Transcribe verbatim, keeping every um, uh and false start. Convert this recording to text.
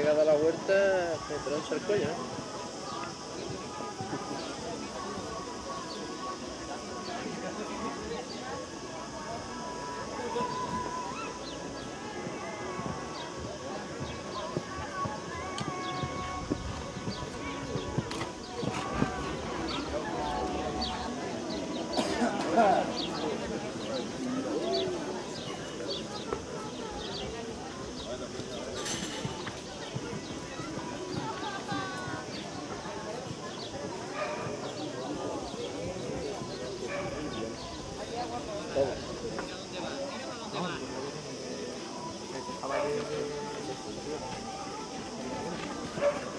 llega a dar la vuelta, me troncha el cuello, ¿eh? Todo.